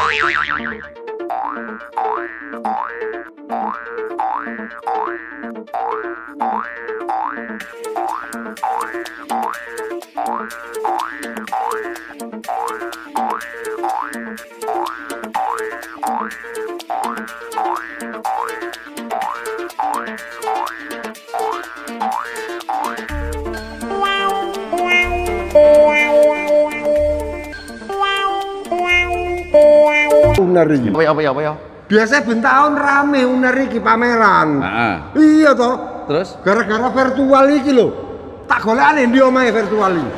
Uner iki. Apa ya? Biasa ben taun rame uner iki pameran. Iya toh. Terus gara-gara virtual iki lho. Tak golekane ndi omahe virtual iki.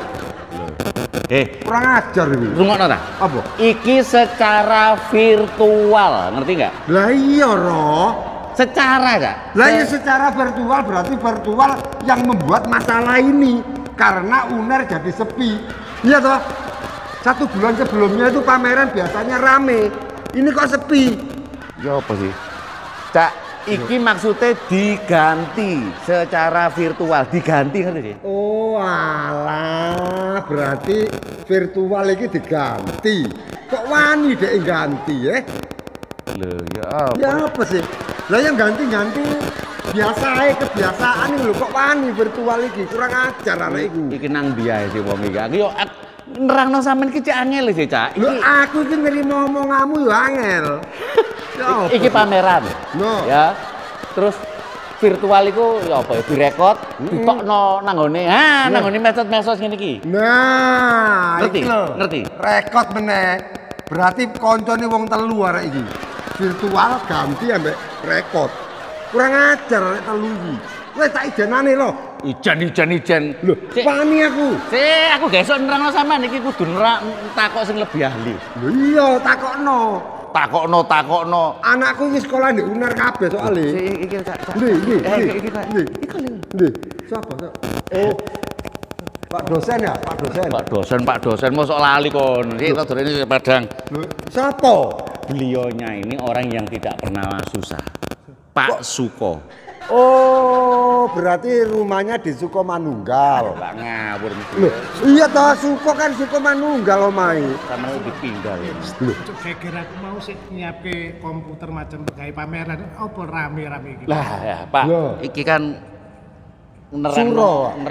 Kurang ajar iki. Rungokno ta? Apa? Iki secara virtual, ngerti nggak? Lah iya, Roh. Secara nggak? Lah ya secara virtual berarti virtual yang membuat masalah ini karena uner jadi sepi. Iya toh? 1 bulan sebelumnya itu pameran biasanya rame. Ini kok sepi. Ya apa sih? Cak, iki maksudnya diganti secara virtual, diganti kan sih? Oh alah, berarti virtual ini diganti. Kok wani dek ganti ya? Loh, ya apa? Ya apa sih? Lah yang ganti-ganti biasa aja kebiasaan ini lho, kok wani virtual ini kurang ajar anak iku. Iki nang dia sih wong iki. Aku yo nerangno sampean iki cak angel sih, Cak. Lho aku iki nrimo omonganmu yo angel. Ya iki pameran. No. Ya. Terus virtual iku ya apa ya direkod, ditokno nang ngene. Ha, nang ngene medsos ngene iki. Nah, ngerti? iki lho. Ngerti? Rekod meneh. Berarti koncone wong telu arek iki. Virtual ganti ambek rekod. Kurang ajar arek telu iki. Wis tak ijenane lho. Ijen. Lho, wani aku. Aku gak iso nerangno sampean iki kudu takok sing lebih ahli. Lho iya, takokno. Takokno. Anakku iki sekolah ndek UNER kabeh soalé. Iki Cak. Ndi. Siapa? Oh. Pak dosen ya, Pak dosen mosok lali kon. Iki ini Padang. Lho, siapa? Beliaunya ini orang yang tidak pernah susah. Pak Suko. Oh, berarti rumahnya di Sukomanunggal. Pak ngawur. Loh, iya toh Suko kan Sukomanunggal omahe. Sama dipinggal ya. Loh, Geger aku mau sih nyiapke komputer macam gawe pameran apa rame-rame iki. Lah ya, Pak. Loh. Iki kan nerang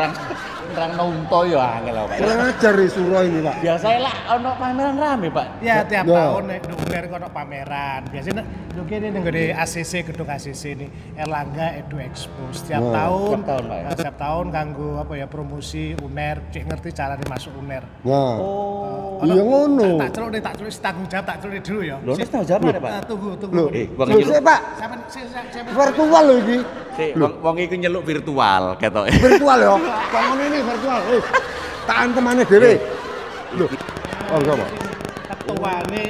unta ya angel Pak. kurang ajar nih Suro ini, Pak. Biasanya lah ono pameran rame, Pak. Ya tiap Loh. tahun nek UNER kono pameran. Biasanya lho kene ning gede ACC gedung ACC ini Erlangga Edu Expo. Setiap tahun, Pak, ya? setiap tahun kanggo apa ya promosi UNER, cek ngerti carane masuk UNER. Nah, Oh. iya ngono. Tak celuk tanggung jawab tak celuk dulu ya. Lho, wis tau jawab ada, Pak. Tunggu. Loh, Wong loh, iki sik, Pak. Sampai Virtual lho iki. sik wong iki nyeluk virtual ketoke. Virtual ya. Kok ngono ini virtual. Tahan temane dhewe. Loh. Oh, enggak, Pak. ketuane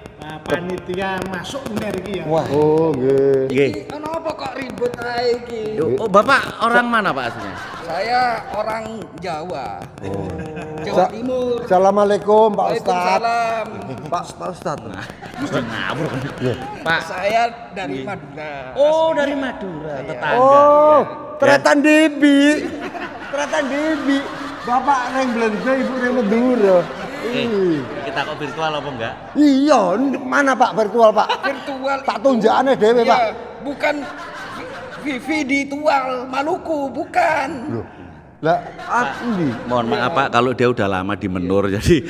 panitia masuk UNER iki ya. Wah, oh nggih. Nggih. Kenapa kok ribut ae iki? Oh, Bapak orang mana, Pak aslinya? Saya orang Jawa. Jawa Timur. Assalamualaikum Pak Ustadz. Waalaikumsalam. Pak Ustadz. Ngawur. Pak. Saya dari Madura. Oh, dari Madura, tetangga. Oh, Tretan Debi. Tretan Debi. Bapak reng Blende, Ibu reng Madura. Kita kok virtual apa enggak? Iya, mana Pak virtual Pak? Virtual. Tak tunjakane dhewe Pak. Bukan Vivi di Tual Maluku, bukan. Loh. Lah, ini. Mohon maaf Pak kalau dia udah lama di Menur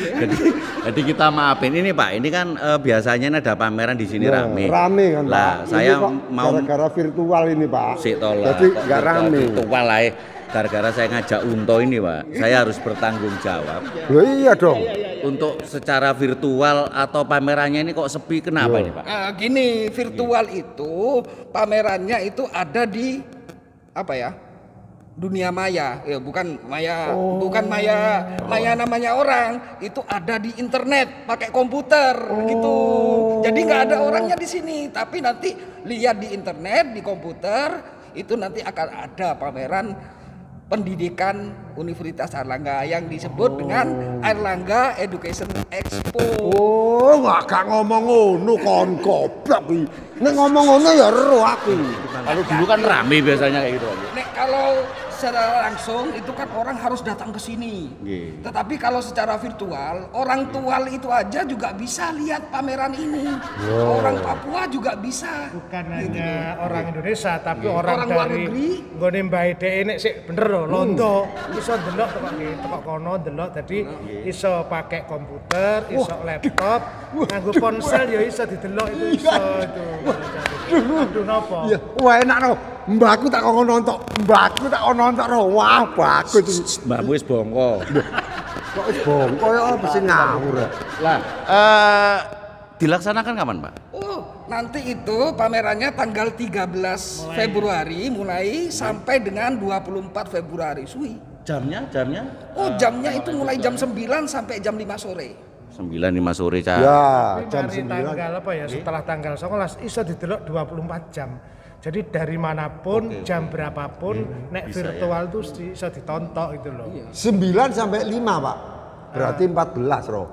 jadi kita maafin ini Pak. Ini kan biasanya ada pameran di sini rame. Rame kan Pak. Lah, saya mau gara-gara virtual ini Pak. sik tolak. Jadi nggak rame. Virtual lah. Gara-gara saya ngajak Unto ini Pak, saya harus bertanggung jawab. Loh iya dong. Untuk secara virtual atau pamerannya ini kok sepi, kenapa ini Pak? Gini, virtual itu pamerannya itu ada di apa ya? Dunia maya, ya bukan maya, bukan maya namanya orang, itu ada di internet pakai komputer gitu. Jadi nggak ada orangnya di sini, tapi nanti lihat di internet di komputer itu nanti akan ada pameran pendidikan Universitas Airlangga yang disebut dengan Airlangga Education Expo. Oh, gak ngomong ngono kon goblok iki. Nek ngomong ngono ya ero aku. Kalau dulu kan rame biasanya kayak gitu. Nek kalau secara langsung itu kan orang harus datang ke sini. Tetapi kalau secara virtual, orang tual itu aja juga bisa lihat pameran ini. Orang Papua juga bisa. Bukan hanya orang Indonesia, tapi orang luar dari negeri. nggone mbae dhek nek sik bener lho, londo. Iso delok teko kono delok, dadi iso pakai komputer, iso laptop, nganggo ponsel ya iso didelok itu iso itu. Aduh napa? Iya, wah enak no. Mbakku tak kok nonton, mbakku tak kok nonton no. Wah, bagus. Mbakmu wis bongko. Kok wis bongko ya apa sih ngawur. Lah, dilaksanakan kapan, Pak? Oh, nanti itu pamerannya tanggal 13 Februari mulai sampai dengan 24 Februari. Suwi. Jamnya? Oh, jamnya itu mulai jam 9 sampai jam 5 sore. 9:05 sore, Cak. Ya, jam Jam 9. tanggal apa ya? Setelah tanggal 19 iso didelok 24 jam. Jadi dari manapun, jam berapapun, nek virtual tuh iso ditonton itu loh. 9 sampai 5, Pak. Berarti 14, Roh.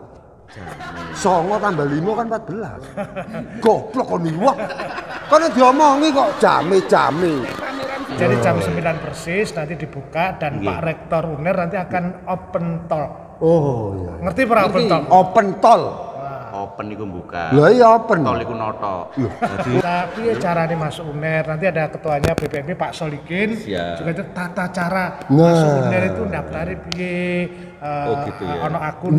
Songo tambah 5 kan 14. Goblok kon liwat. Kon diomongi kok jame-jame. Jadi jam 9 persis nanti dibuka dan Pak Rektor UNER nanti akan open talk. Oh iya. Ngerti para open talk? Open tol. Open iku buka. Lah iya open. Tol iku noto. Tapi ya caranya masuk UNER, nanti ada ketuanya BPMP Pak Solikin. Siap. Juga itu tata cara Nah. masuk UNER itu daftari piye, gitu ya. ono akun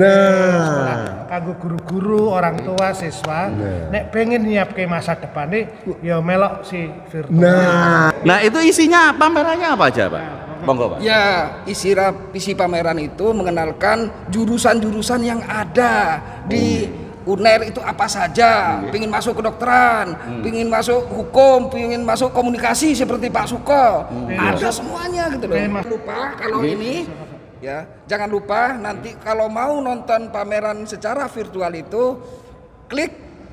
Nah. kanggo guru-guru, orang tua, siswa. Nek pengen nyiapke masa depan nih, ya melok si virtual. Nah, Nah, itu isinya pamerannya apa aja, Pak? Monggo, Pak. Ya, isi pameran itu mengenalkan jurusan-jurusan yang ada di UNER itu apa saja. Pingin masuk kedokteran, pingin masuk hukum, pingin masuk komunikasi seperti Pak Suko. Ada semuanya gitu loh. Jangan lupa kalau ini ya, jangan lupa nanti kalau mau nonton pameran secara virtual itu klik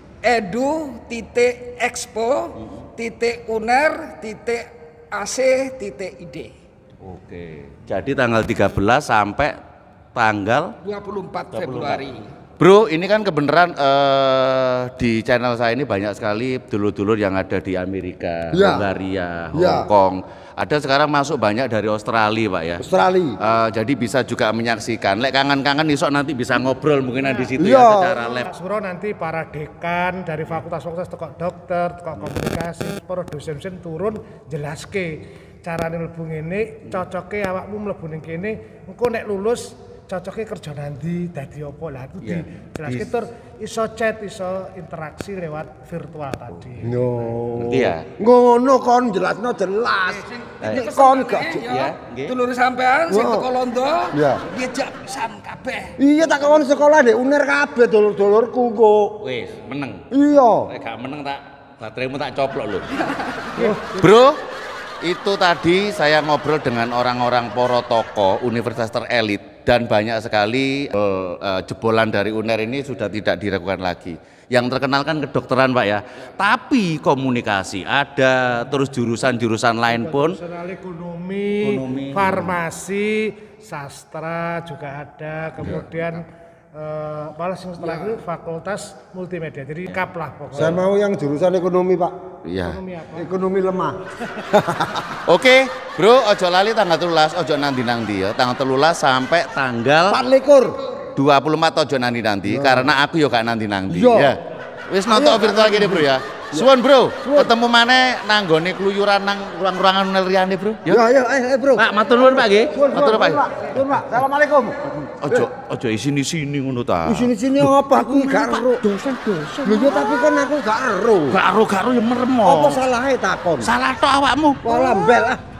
edu.expo.uner.ac.id. Oke. Jadi tanggal 13 sampai tanggal 24 Februari. Bro, ini kan kebenaran di channel saya ini banyak sekali dulur-dulur yang ada di Amerika, Ya. Hungaria, Ya. Hong Kong. Ada sekarang masuk banyak dari Australia, Pak ya. Australia. Jadi bisa juga menyaksikan. Lek kangen-kangen besok nanti bisa ngobrol mungkin di situ Iya. ya secara live. Pak Suro nanti para dekan dari fakultas-fakultas toko dokter, toko komunikasi, para dosen-dosen turun jelaske carane mlebu ngene, cocoke awakmu mlebu ning kene, engko nek lulus cocoke kerja nanti dadi apa lah itu dijelaske tur iso chat, iso interaksi lewat virtual tadi. Ngerti ya? Ngono kon jelasno jelas. Nek kon gak Ya, nggih. Dulur sampean sing teko Londo, Ya. diajak pisan kabeh. Iya tak kawan sekolah deh UNER kabeh dulur-dulurku kok. Wis, meneng. Iya. Lek gak meneng tak bateraimu tak coplok lho. Bro, itu tadi saya ngobrol dengan orang-orang poro toko universitas terelit dan banyak sekali jebolan dari UNER ini sudah tidak diragukan lagi. Yang terkenal kan kedokteran, Pak ya. Tapi komunikasi ada, terus jurusan-jurusan lain pun. Ekonomi, farmasi, sastra juga ada, kemudian malah yang setelah itu fakultas multimedia, jadi lengkap lah pokoknya. Saya mau yang jurusan ekonomi, Pak. Iya. Ekonomi lemah. Oke, Bro, ojo lali tanggal 13, ojo nanti ya. Tanggal 13 sampai tanggal 24 ojo nanti karena aku yo gak nanti. Yo. Ya. Wis nonton virtual gini, Bro ya. Suwun, Bro. Ketemu maneh nanggone keluyuran nang ruang-ruangan UNER liyane, Bro. Ya, ayo, Bro. Pak, matur nuwun, Pak nggih. Matur nuwun, Pak. Tuh, Pak. Assalamualaikum. Ojo isini-sini ngono ta. Di sini apa aku gak ero. Dosen-dosen. Lho yo tapi kan aku gak ero. Gak ero ya merem. Apa salahnya takon? Salah tok awakmu. Pola mbel ah.